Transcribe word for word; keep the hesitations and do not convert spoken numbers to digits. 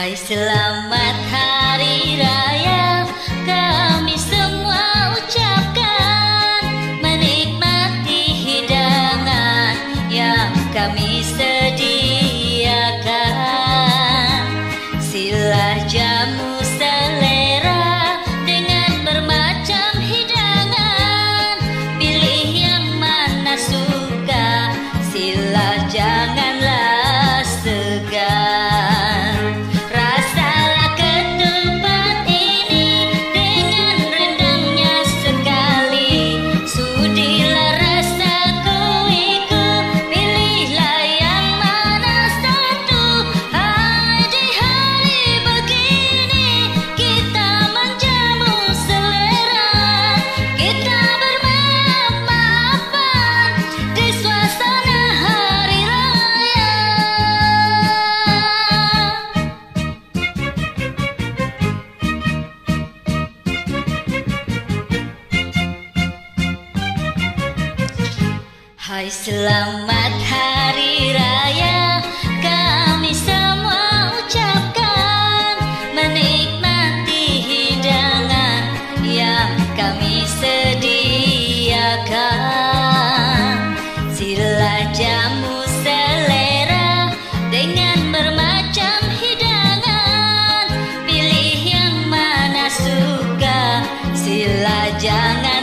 Hai selamat hari raya kami semua ucapkan, menikmati hidangan yang kami sediakan. Sila jamu selera dengan bermacam hidangan, pilih yang mana suka, sila janganlah segan. Hai selamat hari raya kami semua ucapkan, menikmati hidangan yang kami sediakan. Sila jamu selera dengan bermacam hidangan, pilih yang mana suka, sila jangan